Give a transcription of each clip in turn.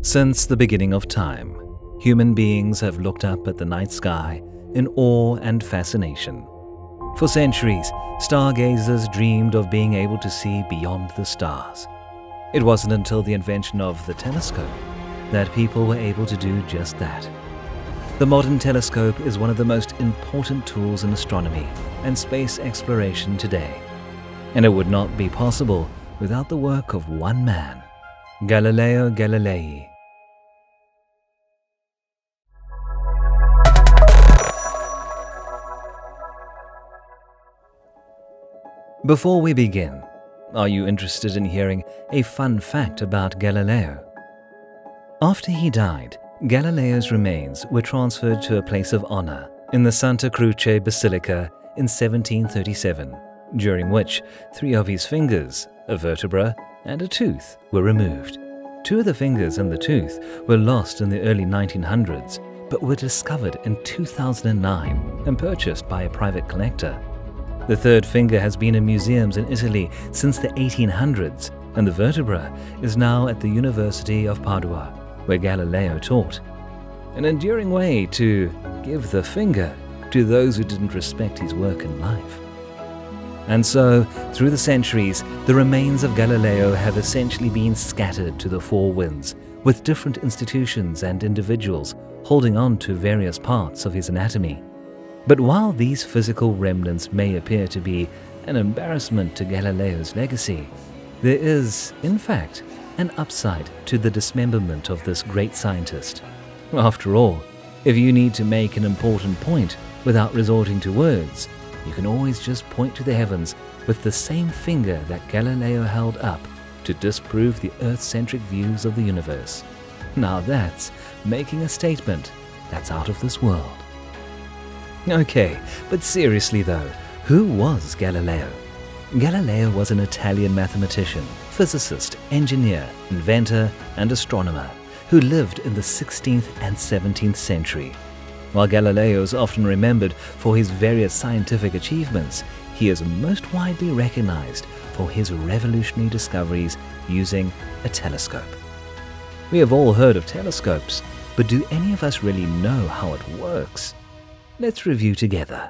Since the beginning of time, human beings have looked up at the night sky in awe and fascination. For centuries, stargazers dreamed of being able to see beyond the stars. It wasn't until the invention of the telescope that people were able to do just that. The modern telescope is one of the most important tools in astronomy and space exploration today. And it would not be possible without the work of one man, Galileo Galilei. Before we begin, are you interested in hearing a fun fact about Galileo? After he died, Galileo's remains were transferred to a place of honor in the Santa Croce Basilica in 1737, during which 3 of his fingers, a vertebra, and a tooth were removed. 2 of the fingers and the tooth were lost in the early 1900s, but were discovered in 2009 and purchased by a private collector. The 3rd finger has been in museums in Italy since the 1800s, and the vertebra is now at the University of Padua, where Galileo taught. An enduring way to give the finger to those who didn't respect his work in life. And so, through the centuries, the remains of Galileo have essentially been scattered to the 4 winds, with different institutions and individuals holding on to various parts of his anatomy. But while these physical remnants may appear to be an embarrassment to Galileo's legacy, there is, in fact, an upside to the dismemberment of this great scientist. After all, if you need to make an important point without resorting to words, you can always just point to the heavens with the same finger that Galileo held up to disprove the Earth-centric views of the universe. Now that's making a statement that's out of this world. Okay, but seriously though, who was Galileo? Galileo was an Italian mathematician, physicist, engineer, inventor, and astronomer who lived in the 16th and 17th century. While Galileo is often remembered for his various scientific achievements, he is most widely recognized for his revolutionary discoveries using a telescope. We have all heard of telescopes, but do any of us really know how it works? Let's review together.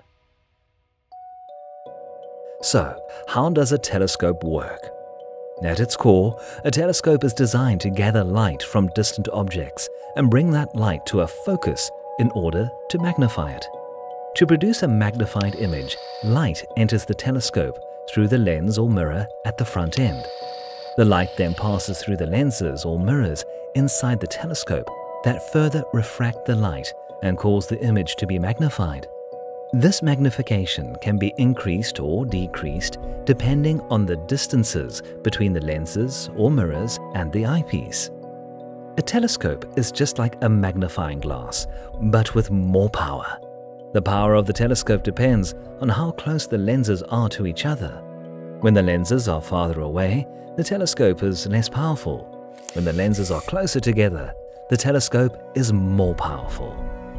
So, how does a telescope work? At its core, a telescope is designed to gather light from distant objects and bring that light to a focus in order to magnify it. To produce a magnified image, light enters the telescope through the lens or mirror at the front end. The light then passes through the lenses or mirrors inside the telescope that further refract the light and cause the image to be magnified. This magnification can be increased or decreased depending on the distances between the lenses or mirrors and the eyepiece. A telescope is just like a magnifying glass, but with more power. The power of the telescope depends on how close the lenses are to each other. When the lenses are farther away, the telescope is less powerful. When the lenses are closer together, the telescope is more powerful.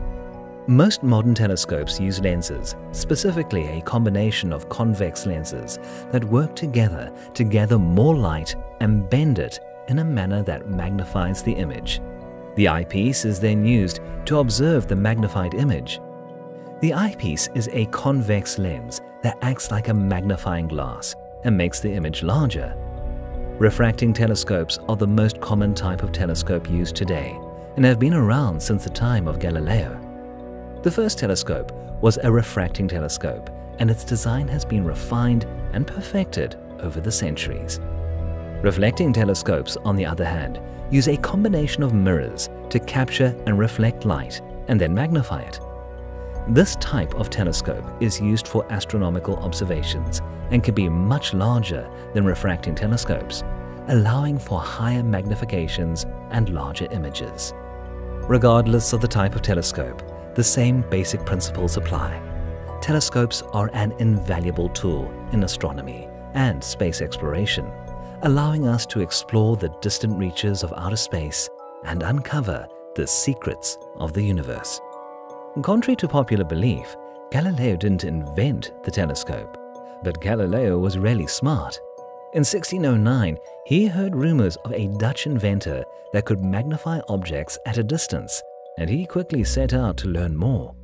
Most modern telescopes use lenses, specifically a combination of convex lenses that work together to gather more light and bend it in a manner that magnifies the image. The eyepiece is then used to observe the magnified image. The eyepiece is a convex lens that acts like a magnifying glass and makes the image larger. Refracting telescopes are the most common type of telescope used today and have been around since the time of Galileo. The first telescope was a refracting telescope, and its design has been refined and perfected over the centuries. Reflecting telescopes, on the other hand, use a combination of mirrors to capture and reflect light and then magnify it. This type of telescope is used for astronomical observations and can be much larger than refracting telescopes, allowing for higher magnifications and larger images. Regardless of the type of telescope, the same basic principles apply. Telescopes are an invaluable tool in astronomy and space exploration, allowing us to explore the distant reaches of outer space and uncover the secrets of the universe. Contrary to popular belief, Galileo didn't invent the telescope, but Galileo was really smart. In 1609, he heard rumors of a Dutch inventor that could magnify objects at a distance, and he quickly set out to learn more.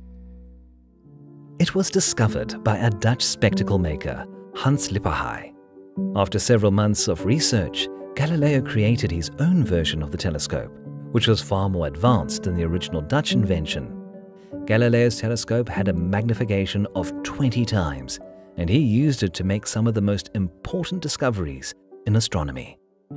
It was discovered by a Dutch spectacle maker, Hans Lippershey. After several months of research, Galileo created his own version of the telescope, which was far more advanced than the original Dutch invention. Galileo's telescope had a magnification of 20 times, and he used it to make some of the most important discoveries in astronomy.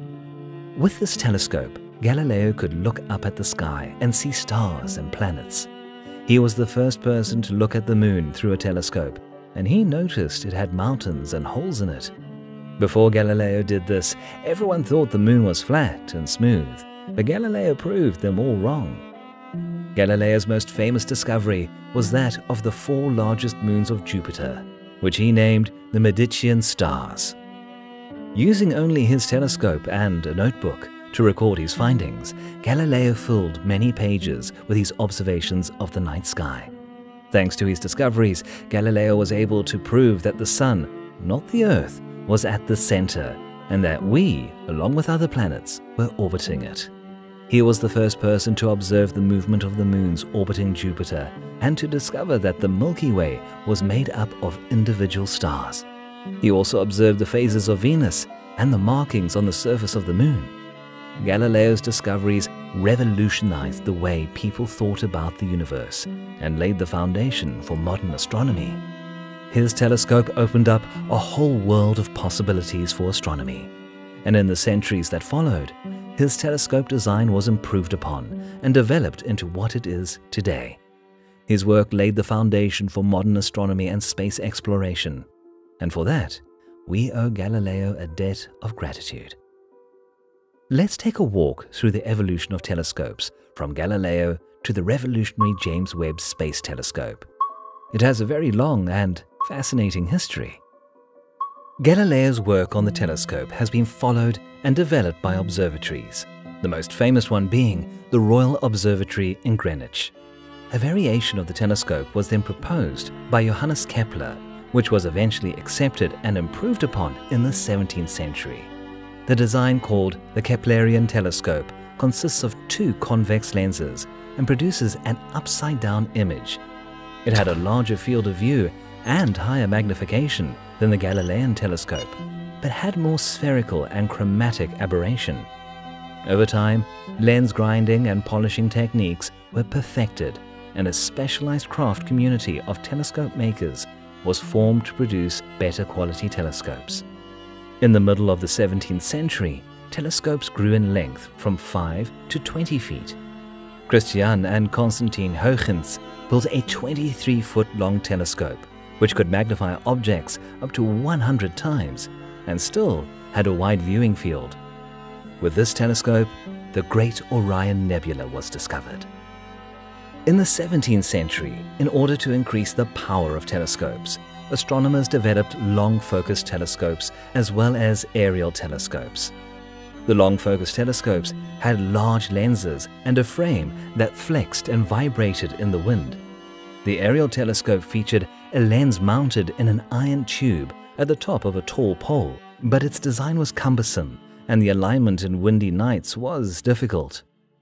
With this telescope, Galileo could look up at the sky and see stars and planets. He was the first person to look at the moon through a telescope, and he noticed it had mountains and holes in it. Before Galileo did this, everyone thought the moon was flat and smooth, but Galileo proved them all wrong. Galileo's most famous discovery was that of the 4 largest moons of Jupiter, which he named the Medicean stars. Using only his telescope and a notebook to record his findings, Galileo filled many pages with his observations of the night sky. Thanks to his discoveries, Galileo was able to prove that the Sun, not the Earth, was at the center, and that we, along with other planets, were orbiting it. He was the first person to observe the movement of the moons orbiting Jupiter and to discover that the Milky Way was made up of individual stars. He also observed the phases of Venus and the markings on the surface of the moon. Galileo's discoveries revolutionized the way people thought about the universe and laid the foundation for modern astronomy. His telescope opened up a whole world of possibilities for astronomy, and in the centuries that followed, his telescope design was improved upon and developed into what it is today. His work laid the foundation for modern astronomy and space exploration, and for that, we owe Galileo a debt of gratitude. Let's take a walk through the evolution of telescopes, from Galileo to the revolutionary James Webb Space Telescope. It has a very long and fascinating history. Galileo's work on the telescope has been followed and developed by observatories, the most famous one being the Royal Observatory in Greenwich. A variation of the telescope was then proposed by Johannes Kepler, which was eventually accepted and improved upon in the 17th century. The design, called the Keplerian telescope, consists of 2 convex lenses and produces an upside-down image. It had a larger field of view and higher magnification than the Galilean telescope, but had more spherical and chromatic aberration. Over time, lens grinding and polishing techniques were perfected, and a specialized craft community of telescope makers was formed to produce better quality telescopes. In the middle of the 17th century, telescopes grew in length from 5 to 20 feet. Christian and Constantine Huygens built a 23-foot-long telescope, which could magnify objects up to 100 times and still had a wide viewing field. With this telescope, the Great Orion Nebula was discovered. In the 17th century, in order to increase the power of telescopes, astronomers developed long-focus telescopes as well as aerial telescopes. The long-focus telescopes had large lenses and a frame that flexed and vibrated in the wind. The aerial telescope featured a lens mounted in an iron tube at the top of a tall pole, but its design was cumbersome and the alignment in windy nights was difficult.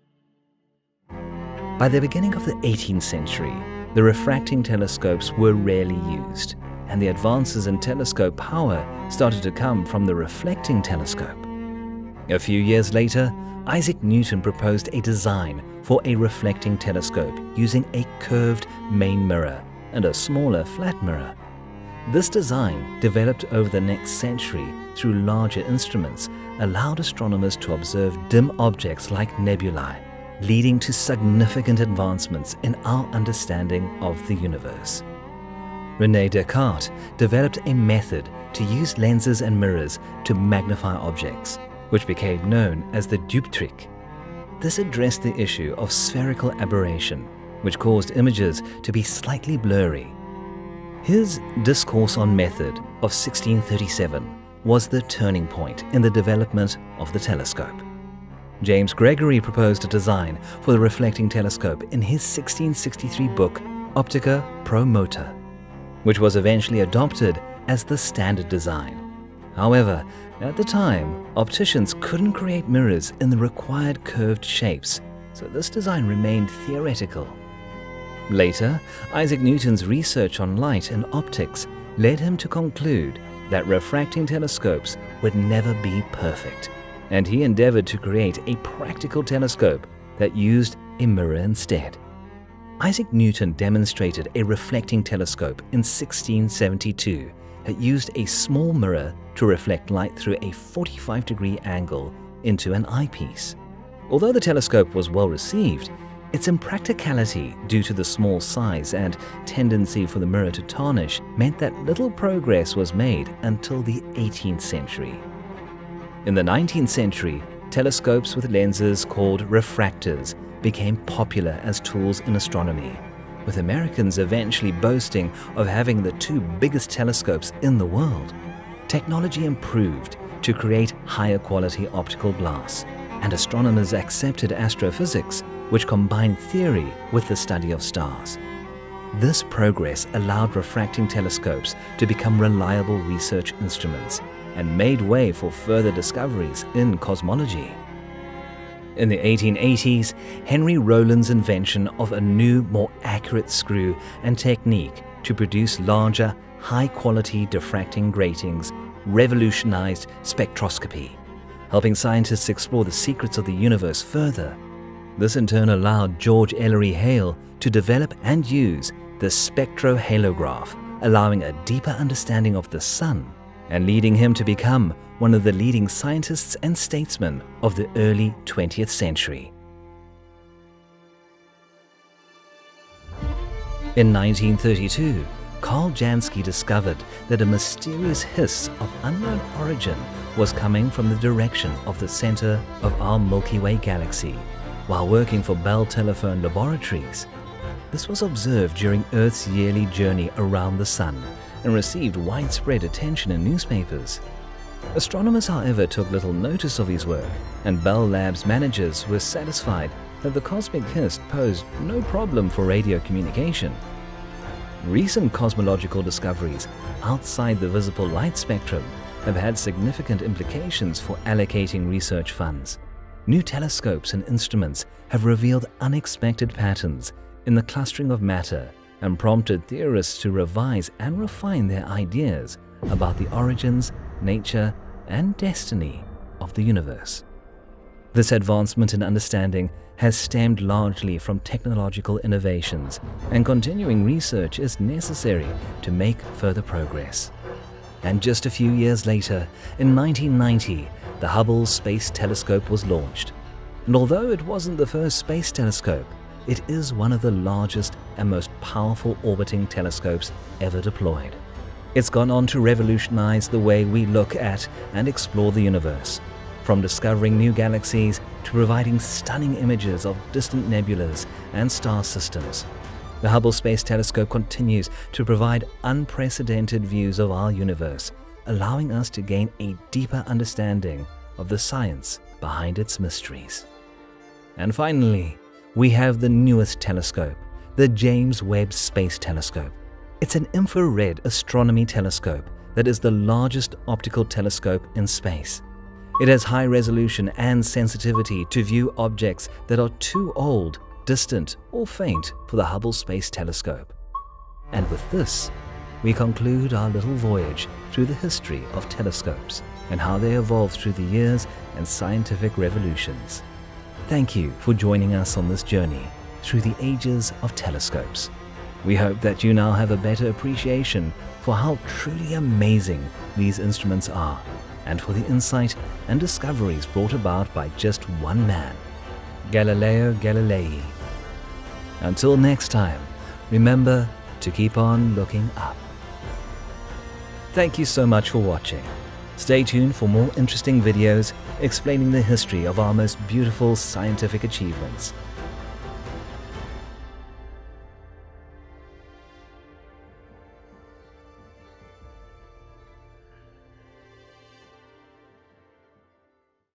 By the beginning of the 18th century, the refracting telescopes were rarely used, and the advances in telescope power started to come from the reflecting telescope. A few years later, Isaac Newton proposed a design for a reflecting telescope using a curved main mirror and a smaller flat mirror. This design, developed over the next century through larger instruments, allowed astronomers to observe dim objects like nebulae, leading to significant advancements in our understanding of the universe. René Descartes developed a method to use lenses and mirrors to magnify objects, which became known as the dioptric. This addressed the issue of spherical aberration, which caused images to be slightly blurry. His Discourse on Method of 1637 was the turning point in the development of the telescope. James Gregory proposed a design for the reflecting telescope in his 1663 book Optica Pro Motor, which was eventually adopted as the standard design. However, at the time, opticians couldn't create mirrors in the required curved shapes, so this design remained theoretical. Later, Isaac Newton's research on light and optics led him to conclude that refracting telescopes would never be perfect, and he endeavored to create a practical telescope that used a mirror instead. Isaac Newton demonstrated a reflecting telescope in 1672 that used a small mirror to reflect light through a 45-degree angle into an eyepiece. Although the telescope was well received, its impracticality due to the small size and tendency for the mirror to tarnish meant that little progress was made until the 18th century. In the 19th century, telescopes with lenses called refractors became popular as tools in astronomy, with Americans eventually boasting of having the two biggest telescopes in the world. Technology improved to create higher quality optical glass, and astronomers accepted astrophysics, which combined theory with the study of stars. This progress allowed refracting telescopes to become reliable research instruments and made way for further discoveries in cosmology. In the 1880s, Henry Rowland's invention of a new, more accurate screw and technique to produce larger, high-quality diffracting gratings revolutionized spectroscopy, helping scientists explore the secrets of the universe further. This in turn allowed George Ellery Hale to develop and use the spectrohalograph, allowing a deeper understanding of the Sun and leading him to become one of the leading scientists and statesmen of the early 20th century. In 1932, Carl Jansky discovered that a mysterious hiss of unknown origin was coming from the direction of the center of our Milky Way galaxy while working for Bell Telephone Laboratories. This was observed during Earth's yearly journey around the Sun and received widespread attention in newspapers. Astronomers, however, took little notice of his work, and Bell Labs managers were satisfied that the cosmic hiss posed no problem for radio communication. Recent cosmological discoveries outside the visible light spectrum have had significant implications for allocating research funds. New telescopes and instruments have revealed unexpected patterns in the clustering of matter and prompted theorists to revise and refine their ideas about the origins, nature, and destiny of the universe. This advancement in understanding has stemmed largely from technological innovations, and continuing research is necessary to make further progress. And just a few years later, in 1990, the Hubble Space Telescope was launched. And although it wasn't the first space telescope, it is one of the largest and most powerful orbiting telescopes ever deployed. It's gone on to revolutionize the way we look at and explore the universe, from discovering new galaxies to providing stunning images of distant nebulas and star systems. The Hubble Space Telescope continues to provide unprecedented views of our universe, allowing us to gain a deeper understanding of the science behind its mysteries. And finally, we have the newest telescope, the James Webb Space Telescope. It's an infrared astronomy telescope that is the largest optical telescope in space. It has high resolution and sensitivity to view objects that are too old, distant, or faint for the Hubble Space Telescope. And with this, we conclude our little voyage through the history of telescopes and how they evolved through the years and scientific revolutions. Thank you for joining us on this journey through the ages of telescopes. We hope that you now have a better appreciation for how truly amazing these instruments are, and for the insight and discoveries brought about by just one man, Galileo Galilei. Until next time, remember to keep on looking up. Thank you so much for watching. Stay tuned for more interesting videos explaining the history of our most beautiful scientific achievements.